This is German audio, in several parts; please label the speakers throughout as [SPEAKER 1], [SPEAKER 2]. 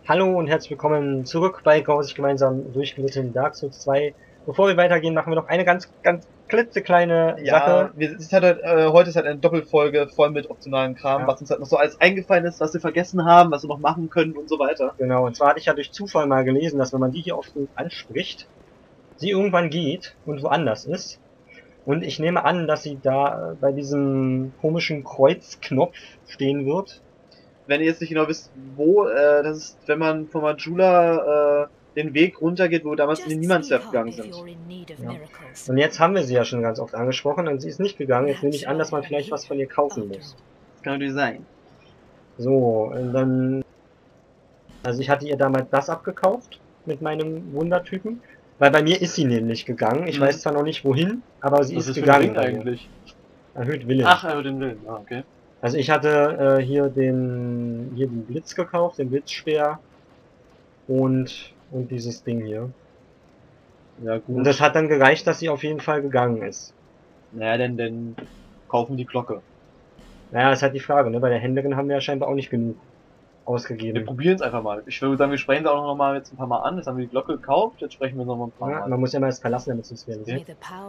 [SPEAKER 1] Hallo und herzlich willkommen zurück bei Grausig gemeinsam durchgelitten Dark Souls 2. Bevor wir weitergehen, machen wir noch eine ganz klitzekleine Sache.
[SPEAKER 2] Heute ist halt eine Doppelfolge voll mit optionalen Kram,
[SPEAKER 1] Ja.
[SPEAKER 2] was uns halt noch so alles eingefallen ist, was wir vergessen haben, was wir noch machen können und so weiter.
[SPEAKER 1] Genau, und zwar hatte ich ja durch Zufall mal gelesen, dass wenn man die hier oft anspricht, sie irgendwann geht und woanders ist. Und ich nehme an, dass sie da bei diesem komischen Kreuzknopf stehen wird.
[SPEAKER 2] Wenn ihr jetzt nicht genau wisst, wo, das ist, wenn man von Majula den Weg runtergeht, wo wir damals in den Niemandswerf gegangen sind.
[SPEAKER 1] Ja. Und jetzt haben wir sie ja schon ganz oft angesprochen und sie ist nicht gegangen. Jetzt nehme ich an, dass man vielleicht was von ihr kaufen muss.
[SPEAKER 2] Das kann natürlich sein.
[SPEAKER 1] So, und dann... Also ich hatte ihr damals das abgekauft mit meinem Wundertypen. Weil bei mir ist sie nämlich gegangen. Ich weiß zwar noch nicht wohin, aber sie ist gegangen.
[SPEAKER 2] Eigentlich.
[SPEAKER 1] Erhöht Willen.
[SPEAKER 2] Ach, erhöht den Willen. Ah, okay.
[SPEAKER 1] Also ich hatte hier den Blitz gekauft, den Blitzspeer und dieses Ding hier.
[SPEAKER 2] Ja, gut.
[SPEAKER 1] Und das hat dann gereicht, dass sie auf jeden Fall gegangen ist.
[SPEAKER 2] Naja, denn kaufen die Glocke.
[SPEAKER 1] Naja, ist halt die Frage, ne? Bei der Händlerin haben wir ja scheinbar auch nicht genug ausgegeben.
[SPEAKER 2] Wir probieren es einfach mal. Ich würde sagen, wir sprechen es auch noch mal jetzt ein paar Mal an. Jetzt haben wir die Glocke gekauft, jetzt sprechen wir noch mal ein paar Mal.
[SPEAKER 1] Man muss ja mal das verlassen, damit es uns werden.
[SPEAKER 2] Okay.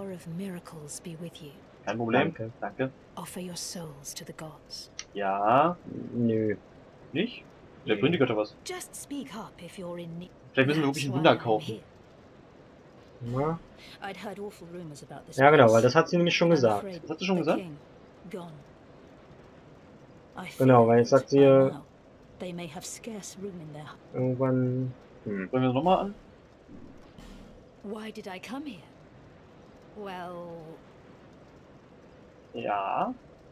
[SPEAKER 2] Kein Problem. Danke. Ja.
[SPEAKER 1] Nö.
[SPEAKER 2] Nicht? Vielleicht bringt die Götter was. Vielleicht müssen wir wirklich ein Wunder kaufen.
[SPEAKER 1] Ja. Ja, genau, weil das hat sie nämlich schon gesagt.
[SPEAKER 2] Was hat sie schon gesagt?
[SPEAKER 1] Genau, weil jetzt sagt sie irgendwann...
[SPEAKER 2] Wollen wir das nochmal an? Ja.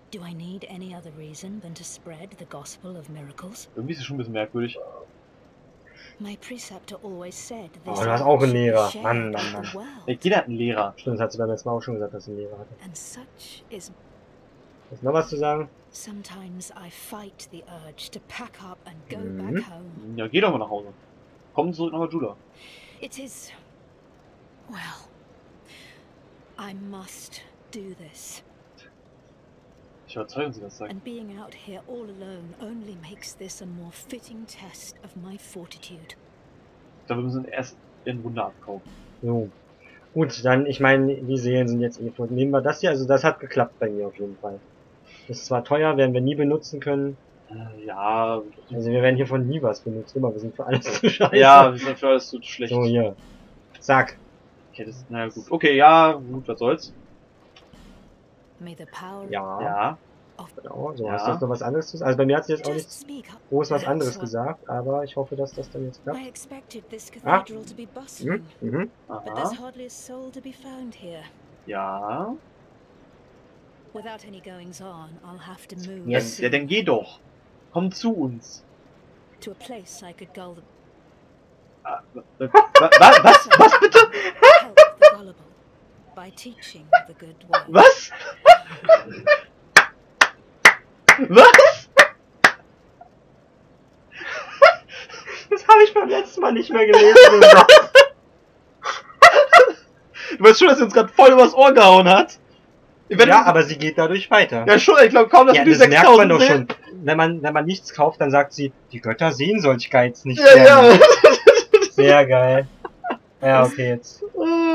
[SPEAKER 2] Irgendwie ist es schon ein bisschen merkwürdig.
[SPEAKER 1] Oh, du hast auch einen Lehrer. Mann.
[SPEAKER 2] Jeder hat einen Lehrer.
[SPEAKER 1] Stimmt, das hat sie beim letzten Mal auch schon gesagt, dass sie einen Lehrer hatte. Hast du noch was zu sagen?
[SPEAKER 2] Ja, geh doch mal nach Hause. Komm zurück nach Majula. Ich überzeuge sie das sagen.
[SPEAKER 3] And being out here all alone only makes this a more fitting test of my fortitude.
[SPEAKER 2] Ich glaube, wir müssen erst ein Wunder abkaufen.
[SPEAKER 1] So. Gut, dann, ich meine, die Seelen sind jetzt eh vor. Nehmen wir das hier, also das hat geklappt bei mir auf jeden Fall. Das ist zwar teuer, werden wir nie benutzen können.
[SPEAKER 2] Ja.
[SPEAKER 1] Also wir werden hiervon nie was benutzen, immer, wir sind für alles zu scheiße.
[SPEAKER 2] Ja, wir sind für alles zu schlecht.
[SPEAKER 1] So, hier. Zack.
[SPEAKER 2] Okay, das, naja, gut. Okay, ja, gut, was soll's.
[SPEAKER 1] Ja.
[SPEAKER 2] Ja.
[SPEAKER 1] Genau, so,
[SPEAKER 2] Ja.
[SPEAKER 1] hast du jetzt noch was anderes zu sagen? Also bei mir hat sie jetzt auch nichts groß was anderes gesagt, aber ich hoffe, dass das dann jetzt klappt. Aha.
[SPEAKER 2] Ja.
[SPEAKER 1] Yes.
[SPEAKER 2] Ja, dann geh doch. Komm zu uns. Was bitte? Was? Was?
[SPEAKER 1] Das habe ich beim letzten Mal nicht mehr gelesen.
[SPEAKER 2] Du weißt schon, dass sie uns gerade voll übers Ohr gehauen hat?
[SPEAKER 1] Ja, aber sie geht dadurch weiter.
[SPEAKER 2] Ja schon, ich glaube kaum, dass
[SPEAKER 1] ja,
[SPEAKER 2] du die
[SPEAKER 1] das merkt man
[SPEAKER 2] 6000
[SPEAKER 1] doch
[SPEAKER 2] sehen.
[SPEAKER 1] schon. Wenn man nichts kauft, dann sagt sie, die Götter sehen solch Geiz nicht.
[SPEAKER 2] Ja, ja.
[SPEAKER 1] Sehr geil. Ja, okay, jetzt.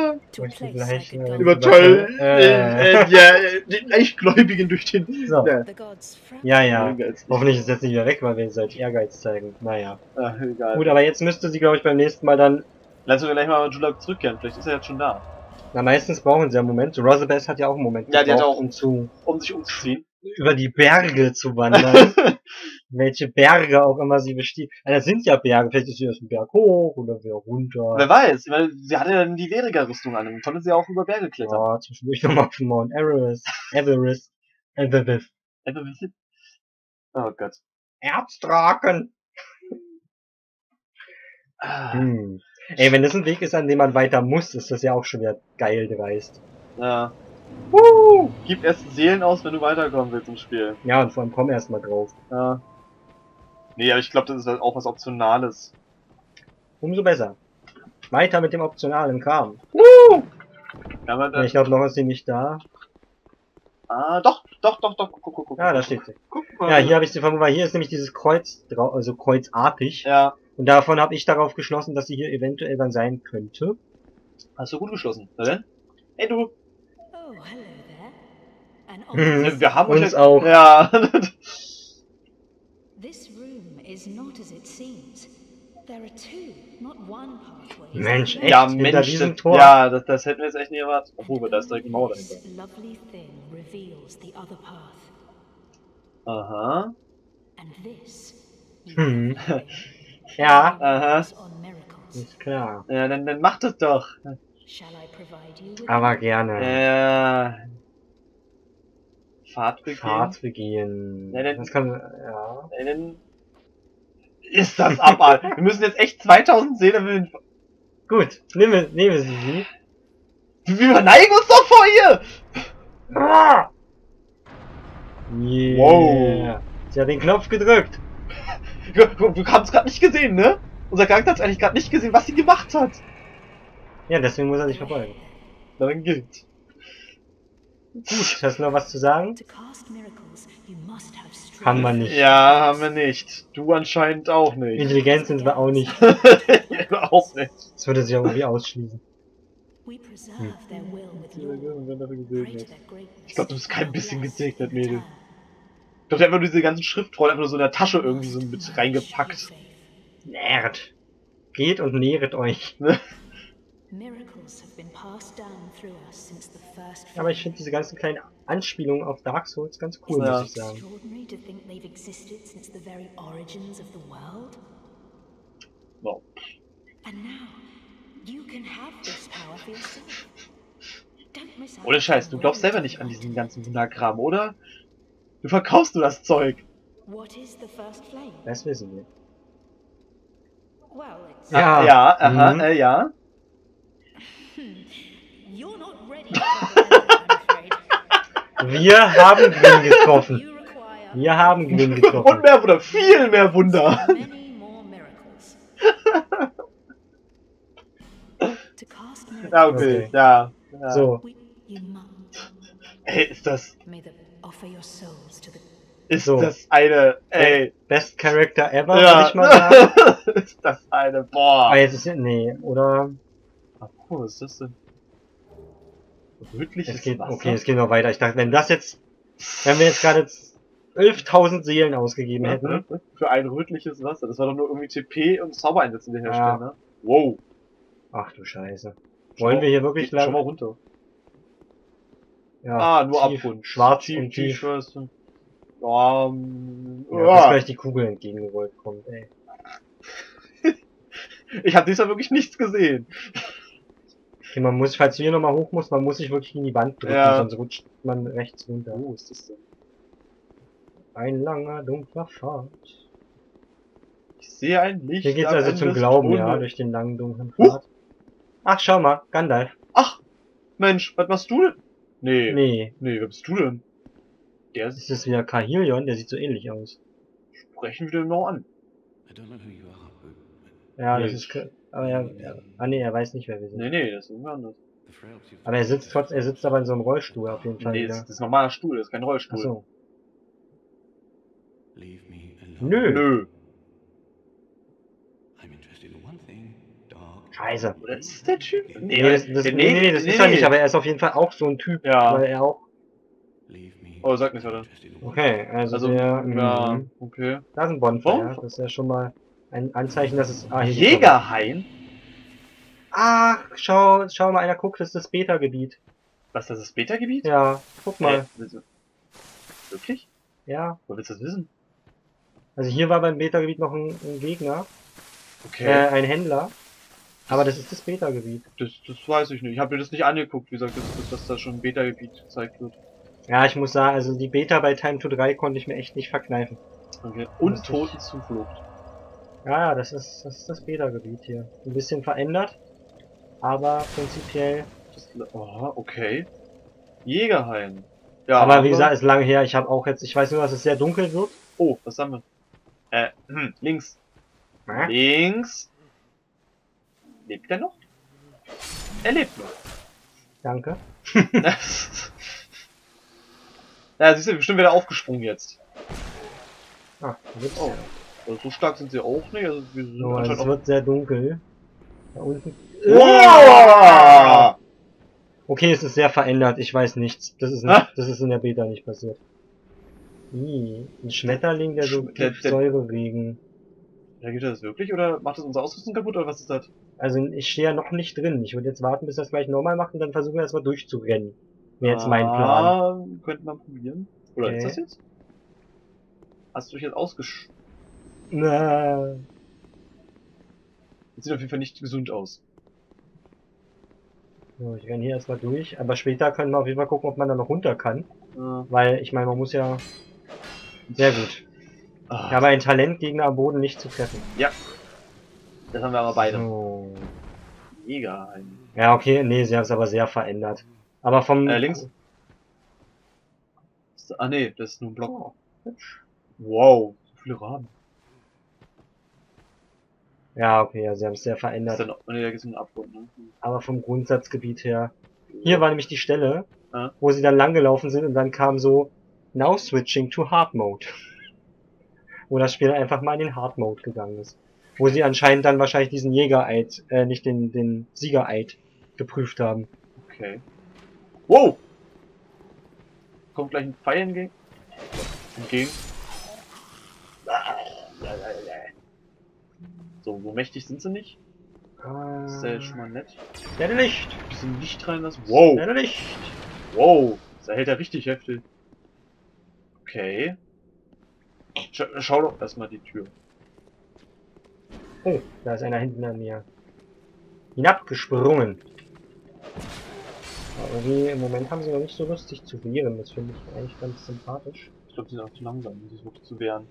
[SPEAKER 2] Über toll. Ja, den Leichtgläubigen durch den...
[SPEAKER 1] So. Ja.
[SPEAKER 2] Ja.
[SPEAKER 1] Hoffentlich ist jetzt nicht wieder weg, weil wir solch Ehrgeiz zeigen. Naja.
[SPEAKER 2] Ach, egal.
[SPEAKER 1] Gut, aber jetzt müsste sie, glaube ich, beim nächsten Mal dann...
[SPEAKER 2] Lass uns gleich mal Majula zurückkehren, vielleicht ist er jetzt schon da.
[SPEAKER 1] Na, meistens brauchen sie ja einen Moment. Rosabeth hat ja auch einen Moment
[SPEAKER 2] Ja, die hat auch,
[SPEAKER 1] um
[SPEAKER 2] sich umzuziehen.
[SPEAKER 1] Über die Berge zu wandern. Welche Berge auch immer sie bestieg. Das sind ja Berge. Vielleicht ist sie erst einen Berg hoch oder wieder runter.
[SPEAKER 2] Wer weiß, weil sie hatte ja dann die Veriga-Rüstung an. Dann konnte sie auch über Berge klettern.
[SPEAKER 1] Ja, zwischendurch nochmal auf den Mount Everest.
[SPEAKER 2] Oh Gott.
[SPEAKER 1] Erzdraken. Ey, wenn das ein Weg ist, an dem man weiter muss, ist das ja auch schon wieder geil dreist.
[SPEAKER 2] Ja. Gib erst Seelen aus, wenn du weiterkommen willst im Spiel.
[SPEAKER 1] Ja, und vor allem komm erst mal drauf.
[SPEAKER 2] Ja. Nee, aber ich glaube, das ist halt auch was Optionales.
[SPEAKER 1] Umso besser. Weiter mit dem optionalen Kram.
[SPEAKER 2] Ja,
[SPEAKER 1] ich glaube, noch ist sie nicht da.
[SPEAKER 2] Ah, doch, guck.
[SPEAKER 1] Ja, da steht sie.
[SPEAKER 2] Guck mal.
[SPEAKER 1] Ja, hier habe ich sie vermutet, weil hier ist nämlich dieses Kreuz drauf, also kreuzartig.
[SPEAKER 2] Ja.
[SPEAKER 1] Und davon habe ich darauf geschlossen, dass sie hier eventuell dann sein könnte.
[SPEAKER 2] Hast du gut geschlossen. Na denn? Ey, du.
[SPEAKER 3] Oh, hello there. An
[SPEAKER 1] Mhm.
[SPEAKER 3] honest
[SPEAKER 2] Wir haben
[SPEAKER 1] Uns auch.
[SPEAKER 2] Ja.
[SPEAKER 3] This room is not as it seems. There are two, not one pathway.
[SPEAKER 1] Mensch, echt?
[SPEAKER 2] Ja,
[SPEAKER 1] Hinter
[SPEAKER 2] Mensch.
[SPEAKER 1] diesem
[SPEAKER 2] Das,
[SPEAKER 1] Tor?
[SPEAKER 2] ja, das hätten wir jetzt echt nicht erwartet. Obwohl, da ist direkt eine Mauer dahinter.
[SPEAKER 3] This lovely thing reveals the other path.
[SPEAKER 2] Aha.
[SPEAKER 3] And this
[SPEAKER 1] Hm. Ja,
[SPEAKER 2] Aha.
[SPEAKER 3] on miracles.
[SPEAKER 1] ist klar.
[SPEAKER 2] Ja, dann macht es doch.
[SPEAKER 3] Shall I provide you with
[SPEAKER 1] Aber gerne.
[SPEAKER 2] Fahrtbeginn.
[SPEAKER 1] Fahrtbeginn.
[SPEAKER 2] Ja, dann-
[SPEAKER 1] Das kann, ja.
[SPEAKER 2] Dann ist das Abarzt. Wir müssen jetzt echt 2000 Seelen für den...
[SPEAKER 1] Gut, nehme sie.
[SPEAKER 2] Wir verneigen uns doch vor ihr!
[SPEAKER 1] Ah! Yeah.
[SPEAKER 2] Wow.
[SPEAKER 1] Sie hat den Knopf gedrückt.
[SPEAKER 2] Wir haben es gerade nicht gesehen, ne? Unser Charakter hat eigentlich gerade nicht gesehen, was sie gemacht hat.
[SPEAKER 1] Ja, deswegen muss er sich verfolgen.
[SPEAKER 2] Na, dann gilt.
[SPEAKER 1] Gut, hast du noch was zu sagen?
[SPEAKER 3] to cast miracles, you must have strength.
[SPEAKER 1] Haben wir nicht.
[SPEAKER 2] Ja, haben wir nicht. Du anscheinend auch nicht.
[SPEAKER 1] Intelligenz sind wir auch nicht.
[SPEAKER 2] Ja, auch nicht.
[SPEAKER 1] Das würde sich auch irgendwie ausschließen.
[SPEAKER 3] We preserve their will with
[SPEAKER 2] Ich
[SPEAKER 3] law. Pray to their greatness.
[SPEAKER 2] glaube, du bist kein bisschen
[SPEAKER 3] Bless
[SPEAKER 2] gesegnet,
[SPEAKER 3] in
[SPEAKER 2] Mädel.
[SPEAKER 3] return.
[SPEAKER 2] Ich glaube, der hat einfach nur diese ganzen Schriftrollen einfach nur so in der Tasche irgendwie so mit reingepackt.
[SPEAKER 1] Nährt. Geht und nähret euch.
[SPEAKER 3] Miracles have been passed down through us since the first
[SPEAKER 1] Aber ich finde diese ganzen kleinen Anspielungen auf Dark Souls ganz cool,
[SPEAKER 2] Ja.
[SPEAKER 1] muss ich sagen.
[SPEAKER 3] extraordinary to think they've existed since the very origins of the world.
[SPEAKER 2] Wow.
[SPEAKER 3] And now you can have this power for yourself. Don't miss out.
[SPEAKER 2] Ohne Scheiß, du glaubst selber nicht an diesen ganzen Wunderkram, oder? Du verkaufst nur das Zeug.
[SPEAKER 3] What is the first flame?
[SPEAKER 1] Das wissen wir.
[SPEAKER 3] Well, it's
[SPEAKER 1] Ja.
[SPEAKER 2] Ja, aha,
[SPEAKER 1] Mhm.
[SPEAKER 2] ja.
[SPEAKER 3] you're not ready for the I'm afraid.
[SPEAKER 1] Wir haben Gewinn getroffen.
[SPEAKER 3] You require
[SPEAKER 1] Wir haben Gewinn
[SPEAKER 2] Und
[SPEAKER 1] getroffen.
[SPEAKER 2] mehr Wunder, viel mehr Wunder.
[SPEAKER 3] many more miracles. To cast miracles,
[SPEAKER 2] Ja, okay,
[SPEAKER 1] Okay.
[SPEAKER 2] ja.
[SPEAKER 1] So,
[SPEAKER 3] you must
[SPEAKER 2] Ey, ist das
[SPEAKER 3] offer your souls to the
[SPEAKER 1] So.
[SPEAKER 2] eine, ey.
[SPEAKER 1] Best Character ever,
[SPEAKER 2] Ja.
[SPEAKER 1] würde ich mal sagen.
[SPEAKER 2] Ist das eine, boah.
[SPEAKER 1] Aber jetzt ist nee, oder?
[SPEAKER 2] Oh, was ist das denn? Rötliches
[SPEAKER 1] Es geht,
[SPEAKER 2] Wasser?
[SPEAKER 1] okay, es geht noch weiter. Ich dachte, wenn wir jetzt gerade 11.000 Seelen ausgegeben hätten.
[SPEAKER 2] Für ein rötliches Wasser. Das war doch nur irgendwie TP und Zaubereinsätze, die herstellen,
[SPEAKER 1] Ja.
[SPEAKER 2] ne? Wow.
[SPEAKER 1] Ach du Scheiße. Wollen wir hier wirklich
[SPEAKER 2] Geht schon mal
[SPEAKER 1] lang?
[SPEAKER 2] runter.
[SPEAKER 1] Ja,
[SPEAKER 2] Nur
[SPEAKER 1] tief,
[SPEAKER 2] Abgrund.
[SPEAKER 1] schwarz und tief.
[SPEAKER 2] Ja,
[SPEAKER 1] Ja, bis gleich die Kugel entgegengerollt kommt, ey.
[SPEAKER 2] Ich habe diesmal wirklich nichts gesehen.
[SPEAKER 1] Okay, man muss, falls du hier nochmal hoch musst, man muss sich wirklich in die Wand drücken,
[SPEAKER 2] Ja.
[SPEAKER 1] sonst rutscht man rechts runter.
[SPEAKER 2] Wo ist das denn?
[SPEAKER 1] Ein langer, dunkler Pfad.
[SPEAKER 2] Ich sehe ein Licht.
[SPEAKER 1] Hier geht's
[SPEAKER 2] am
[SPEAKER 1] also
[SPEAKER 2] Ende
[SPEAKER 1] zum
[SPEAKER 2] des
[SPEAKER 1] Glauben, ja,
[SPEAKER 2] Tunnels.
[SPEAKER 1] durch den langen, dunklen Pfad. Ach, schau mal, Gandalf.
[SPEAKER 2] Ach, Mensch, was machst du denn? Nee.
[SPEAKER 1] Nee,
[SPEAKER 2] Nee, wer bist du denn? Der
[SPEAKER 1] das ist wieder Kahilion, der sieht so ähnlich aus.
[SPEAKER 2] sprechen wir den noch an.
[SPEAKER 4] I don't know who you are, but
[SPEAKER 1] Ja,
[SPEAKER 2] Nee.
[SPEAKER 1] das ist, aber er weiß nicht, wer wir sind.
[SPEAKER 2] Nee, das ist irgendwer anders.
[SPEAKER 4] the frailty of
[SPEAKER 1] Aber er sitzt aber in so einem Rollstuhl auf jeden Fall
[SPEAKER 2] Nee,
[SPEAKER 1] wieder.
[SPEAKER 2] das ist ein normaler Stuhl, das ist kein
[SPEAKER 1] Ach
[SPEAKER 2] Rollstuhl.
[SPEAKER 1] so.
[SPEAKER 4] leave me alone.
[SPEAKER 1] Nö.
[SPEAKER 2] Nö.
[SPEAKER 4] I'm interested in one thing, dark.
[SPEAKER 1] Scheiße.
[SPEAKER 2] Oder ist das der Typ?
[SPEAKER 1] Nee, das ist er nicht, aber er ist auf jeden Fall auch so ein Typ,
[SPEAKER 2] Ja.
[SPEAKER 1] weil er auch...
[SPEAKER 4] Leave me.
[SPEAKER 2] Oh, sag nicht, oder?
[SPEAKER 4] interested in one
[SPEAKER 1] Okay, also,
[SPEAKER 2] Also,
[SPEAKER 1] der...
[SPEAKER 2] ja,
[SPEAKER 1] mhm.
[SPEAKER 2] okay.
[SPEAKER 1] Da ist ein Bonfire,
[SPEAKER 2] Oh.
[SPEAKER 1] das ist ja schon mal ein Anzeichen, dass es... Ah, hier geht's
[SPEAKER 2] Jägerhain?
[SPEAKER 1] noch. Ach, schau mal, einer guckt, das ist das Beta-Gebiet.
[SPEAKER 2] Was, das ist das Beta-Gebiet?
[SPEAKER 1] Ja, guck mal.
[SPEAKER 2] Wirklich?
[SPEAKER 1] Ja,
[SPEAKER 2] Wo willst du das wissen?
[SPEAKER 1] also hier war beim Beta-Gebiet noch ein Gegner,
[SPEAKER 2] Okay.
[SPEAKER 1] ein Händler. Aber das ist das Beta-Gebiet.
[SPEAKER 2] Das weiß ich nicht. Ich habe mir das nicht angeguckt, wie gesagt, dass da schon ein Beta-Gebiet gezeigt wird.
[SPEAKER 1] Ja, ich muss sagen, also die Beta bei Time to 3 konnte ich mir echt nicht verkneifen.
[SPEAKER 2] Okay. Und Totenzuflucht.
[SPEAKER 1] Ja, das ist das Beta-Gebiet hier. Ein bisschen verändert, aber prinzipiell...
[SPEAKER 2] Oh, okay. Jägerhain. Ja,
[SPEAKER 1] aber wie gesagt, ist lange her. Ich weiß nur, dass es sehr dunkel wird.
[SPEAKER 2] Oh, was haben wir? Links.
[SPEAKER 1] Ja?
[SPEAKER 2] Links. Lebt er noch? Er lebt noch.
[SPEAKER 1] Danke.
[SPEAKER 2] Ja, siehst du, bestimmt wieder aufgesprungen jetzt.
[SPEAKER 1] Ah, da gibt's
[SPEAKER 2] Oh. Also so stark sind sie auch nicht. Also wir sind
[SPEAKER 1] So, also
[SPEAKER 2] anscheinend
[SPEAKER 1] es
[SPEAKER 2] auch...
[SPEAKER 1] wird sehr dunkel. Da unten.
[SPEAKER 2] Wow!
[SPEAKER 1] Okay, es ist sehr verändert, ich weiß nichts. Das ist, nicht, das ist in der Beta nicht passiert. Ein Schmetterling, der so Giftsäureregen.
[SPEAKER 2] Ja, geht das wirklich? Oder macht das unsere Ausrüstung kaputt? Oder was ist das?
[SPEAKER 1] Also ich stehe ja noch nicht drin. Ich würde jetzt warten, bis das gleich normal macht und dann versuchen wir erstmal durchzurennen. Wäre jetzt mein Plan.
[SPEAKER 2] Könnte man probieren. Oder ist das jetzt? Hast du dich jetzt ausgesch...
[SPEAKER 1] Na.
[SPEAKER 2] Das sieht auf jeden Fall nicht gesund aus.
[SPEAKER 1] So, ich renne hier erstmal durch, aber später können wir auf jeden Fall gucken, ob man da noch runter kann.
[SPEAKER 2] Ja.
[SPEAKER 1] Weil, ich meine, man muss ja... Sehr gut. Ich habe ein Talent, Gegner am Boden nicht zu treffen.
[SPEAKER 2] Ja. Das haben wir aber beide.
[SPEAKER 1] So.
[SPEAKER 2] Mega.
[SPEAKER 1] Ja, okay, nee, sie haben es aber sehr verändert. Aber vom...
[SPEAKER 2] Links. Ah nee, das ist nur ein Block. Wow, so viele Raben.
[SPEAKER 1] Ja, okay, ja, sie haben es sehr verändert.
[SPEAKER 2] Ist dann, nee, da gibt es einen Abgrund, ne?
[SPEAKER 1] Aber vom Grundsatzgebiet her. Hier war nämlich die Stelle,
[SPEAKER 2] Ah.
[SPEAKER 1] wo sie dann lang gelaufen sind und dann kam so Now switching to Hard Mode. Wo das Spiel einfach mal in den Hard Mode gegangen ist. Wo sie anscheinend dann wahrscheinlich diesen Jägereid, nicht den Siegereid geprüft haben.
[SPEAKER 2] Okay. Wow! Kommt gleich ein Pfeil entgegen. So, so mächtig sind sie nicht. Das ist ja schon mal nett.
[SPEAKER 1] Schnelle Licht!
[SPEAKER 2] Ein bisschen Licht reinlassen. Wow!
[SPEAKER 1] Schnelle Licht!
[SPEAKER 2] Wow! Das erhält ja richtig heftig. Okay. Schau doch erstmal die Tür.
[SPEAKER 1] Oh, da ist einer hinten an mir. Hinabgesprungen. Aber irgendwie im Moment haben sie noch nicht so lustig zu wehren. Das finde ich eigentlich ganz sympathisch.
[SPEAKER 2] Ich glaube, die sind auch zu langsam, um sich wirklich zu wehren.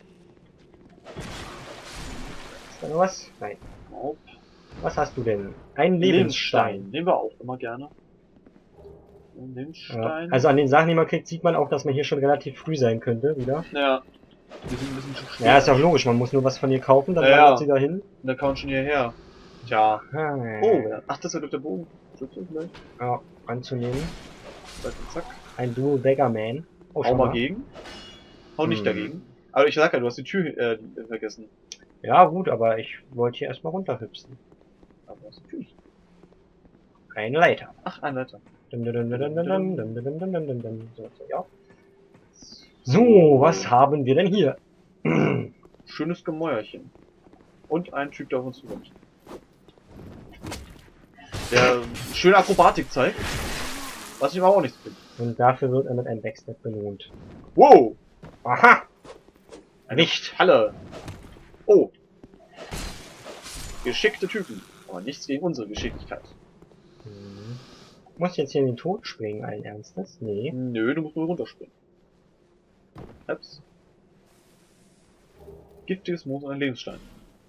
[SPEAKER 1] Ist da noch was? Nein.
[SPEAKER 2] Nope.
[SPEAKER 1] Was hast du denn? Ein Lebensstein.
[SPEAKER 2] Nehmen wir auch immer gerne. Ein
[SPEAKER 1] Ja.
[SPEAKER 2] Lebensstein.
[SPEAKER 1] Also an den Sachen, die man kriegt, sieht man auch, dass man hier schon relativ früh sein könnte, wieder.
[SPEAKER 2] Ja. Wir sind ein bisschen zu schwer.
[SPEAKER 1] Ja, ist ja auch logisch. Man muss nur was von ihr kaufen, dann
[SPEAKER 2] Ja,
[SPEAKER 1] wandert sie dahin.
[SPEAKER 2] Und da kann man schon hierher. Tja. Oh,
[SPEAKER 1] Oh,
[SPEAKER 2] ja. Ach, das wird auf der Bogen. Vielleicht.
[SPEAKER 1] ja, anzunehmen.
[SPEAKER 2] Zack, zack.
[SPEAKER 1] Ein Dual Dagger Man. Oh,
[SPEAKER 2] Hau
[SPEAKER 1] schon
[SPEAKER 2] mal gegen. Hau nicht dagegen. Aber ich sag ja, du hast die Tür vergessen.
[SPEAKER 1] Ja, gut, aber ich wollte hier erstmal runterhüpsen.
[SPEAKER 2] Aber du hast die Tür nicht.
[SPEAKER 1] Eine Leiter.
[SPEAKER 2] Ach, ein Leiter.
[SPEAKER 1] So, ja. So, was haben wir denn hier?
[SPEAKER 2] Schönes Gemäuerchen. Und ein Typ, der auf uns zukommt. Der schöne Akrobatik zeigt. Was ich aber auch nicht finde.
[SPEAKER 1] Und dafür wird er mit einem Backstep belohnt.
[SPEAKER 2] Wow!
[SPEAKER 1] Aha!
[SPEAKER 2] Eine
[SPEAKER 1] Nicht!
[SPEAKER 2] Halle! Oh! Geschickte Typen. Aber nichts gegen unsere Geschicklichkeit.
[SPEAKER 1] Muss ich jetzt hier in den Tod springen, allen Ernstes? Nee.
[SPEAKER 2] Nö, du musst nur runterspringen. Ups. Giftiges Moos und ein Lebensstein.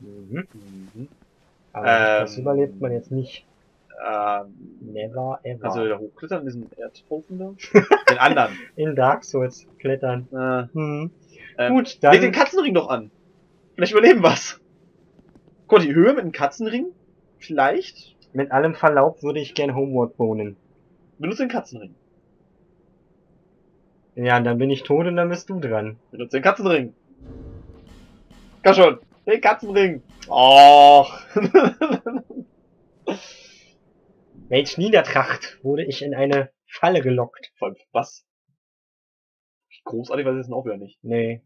[SPEAKER 1] Aber das überlebt man jetzt nicht.
[SPEAKER 2] Ähm,
[SPEAKER 1] Never ever.
[SPEAKER 2] kannst du da hochklettern, diesen Erdhaufen da? Den anderen.
[SPEAKER 1] In Dark Souls klettern. Gut, dann...
[SPEAKER 2] Leg den Katzenring doch an. Vielleicht überleben wir's. Guck mal, die Höhe mit dem Katzenring? Vielleicht?
[SPEAKER 1] Mit allem Verlaub würde ich gern Homeward wohnen.
[SPEAKER 2] Benutze den Katzenring.
[SPEAKER 1] Ja, und dann bin ich tot und dann bist du dran.
[SPEAKER 2] Benutze den Katzenring. Komm schon. Den Katzenring. Och.
[SPEAKER 1] Welch Niedertracht wurde ich in eine Falle gelockt.
[SPEAKER 2] Vor allem, was? Großartig war das jetzt auch wieder nicht.
[SPEAKER 1] Nee.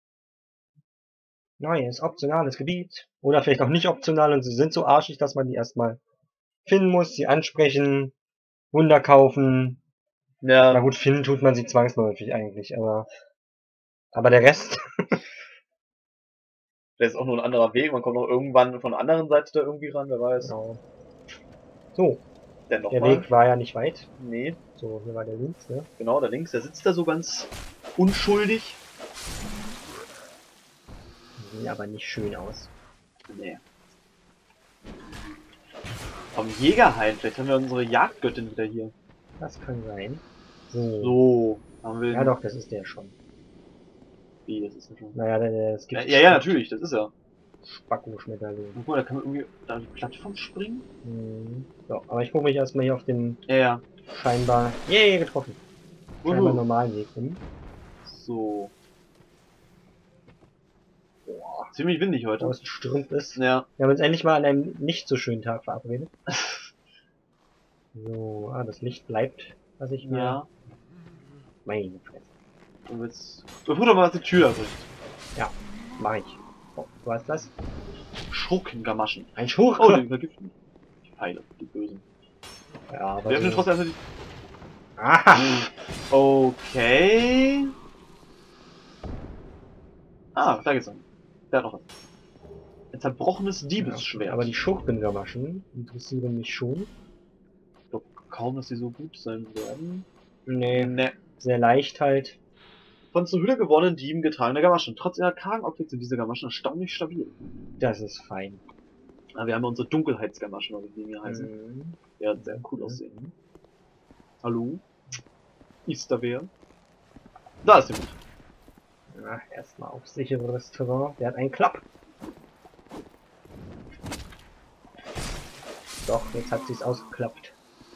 [SPEAKER 1] Neues, optionales Gebiet. Oder vielleicht auch nicht optional und sie sind so arschig, dass man die erstmal finden muss, sie ansprechen, Wunder kaufen.
[SPEAKER 2] Ja.
[SPEAKER 1] Na gut, finden tut man sie zwangsläufig eigentlich, aber der Rest...
[SPEAKER 2] Das ist auch nur ein anderer Weg. Man kommt noch irgendwann von der anderen Seite da irgendwie ran, wer weiß.
[SPEAKER 1] Genau. So,
[SPEAKER 2] Der
[SPEAKER 1] der Weg war ja nicht weit.
[SPEAKER 2] Nee,
[SPEAKER 1] So, hier war der links, ne?
[SPEAKER 2] genau, da links. Der sitzt da so ganz unschuldig.
[SPEAKER 1] Sieht aber nicht schön aus.
[SPEAKER 2] Nee. Vom Jägerhain. Vielleicht haben wir unsere Jagdgöttin wieder hier.
[SPEAKER 1] Das kann sein. So.
[SPEAKER 2] So. Haben wir...
[SPEAKER 1] Ja doch, das ist der schon.
[SPEAKER 2] Wie, das ist ja schon...
[SPEAKER 1] Naja, es gibt...
[SPEAKER 2] Ja, natürlich, das ist er.
[SPEAKER 1] Spacko-Schmetterling.
[SPEAKER 2] Guck mal, da kann man irgendwie da die Plattform springen.
[SPEAKER 1] So, aber ich gucke mich erstmal hier auf den
[SPEAKER 2] Ja.
[SPEAKER 1] scheinbar... getroffen. Scheinbar normalen Weg hin.
[SPEAKER 2] So.
[SPEAKER 1] Boah,
[SPEAKER 2] Ziemlich windig heute.
[SPEAKER 1] wo es stürmt ist.
[SPEAKER 2] Ja.
[SPEAKER 1] Wir haben uns endlich mal an einem nicht so schönen Tag verabredet. So, das Licht bleibt, was ich mir...
[SPEAKER 2] Ja.
[SPEAKER 1] Meine Fresse.
[SPEAKER 2] Und jetzt... Bevor du mal die Tür erbricht.
[SPEAKER 1] Ja, mach ich. Oh, du hast das?
[SPEAKER 2] Schurkengamaschen.
[SPEAKER 1] Ein Schurke!
[SPEAKER 2] Oh, den vergiften. Die Pfeile, die Bösen.
[SPEAKER 1] Ja, aber
[SPEAKER 2] Wir öffnen trotzdem erstmal
[SPEAKER 1] Aha!
[SPEAKER 2] die... Okay... Ah, da geht's noch. Der hat noch was. Ein zerbrochenes Diebesschwert.
[SPEAKER 1] Aber die Schurkengamaschen interessieren mich schon.
[SPEAKER 2] Ich glaube kaum, dass die so gut sein werden.
[SPEAKER 1] Nee,
[SPEAKER 2] Ne.
[SPEAKER 1] sehr leicht halt.
[SPEAKER 2] Von zur Hülle gewonnenen Dieben getragene Gamaschen. Trotz ihrer kargen Optik sind diese Gamaschen erstaunlich stabil.
[SPEAKER 1] Das ist fein.
[SPEAKER 2] Aber wir haben ja unsere Dunkelheitsgamaschen, oder wie die hier heißen.
[SPEAKER 1] Mhm.
[SPEAKER 2] Ja, sehr cool aussehen. Hallo? Ist da wer? Da ist jemand.
[SPEAKER 1] Ja, erstmal auf sicheres Terrain. Der hat einen Klapp. Doch, jetzt hat sie's ausgeklappt.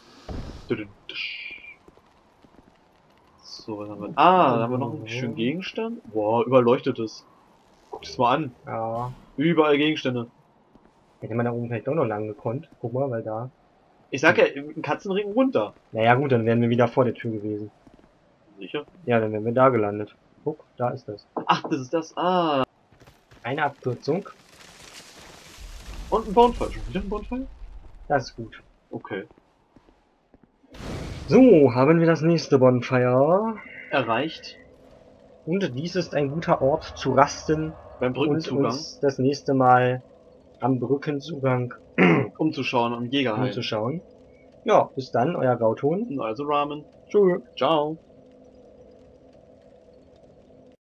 [SPEAKER 2] So, was haben wir? Ah, da haben wir noch einen schönen Gegenstand. Boah, überleuchtetes. Guck das mal an.
[SPEAKER 1] Ja.
[SPEAKER 2] Überall Gegenstände.
[SPEAKER 1] Hätte man da oben vielleicht doch noch lang gekonnt. Guck mal, weil da...
[SPEAKER 2] Ich sag ja, im Katzenring runter.
[SPEAKER 1] Naja gut, dann wären wir wieder vor der Tür gewesen.
[SPEAKER 2] Sicher?
[SPEAKER 1] Ja, dann wären wir da gelandet. Guck, da ist das.
[SPEAKER 2] Ach, das ist das. Ah.
[SPEAKER 1] Eine Abkürzung.
[SPEAKER 2] Und ein Bonfire. Schon wieder ein Bonfire?
[SPEAKER 1] Das ist gut.
[SPEAKER 2] Okay.
[SPEAKER 1] So, haben wir das nächste Bonfire.
[SPEAKER 2] Erreicht.
[SPEAKER 1] Und dies ist ein guter Ort zu rasten
[SPEAKER 2] Beim
[SPEAKER 1] und
[SPEAKER 2] Brückenzugang.
[SPEAKER 1] uns das nächste Mal am Brückenzugang
[SPEAKER 2] Umzuschauen am Jägerheim.
[SPEAKER 1] umzuschauen. Ja, bis dann, euer Gauton.
[SPEAKER 2] Also Ramen.
[SPEAKER 1] Tschüss.
[SPEAKER 2] Ciao.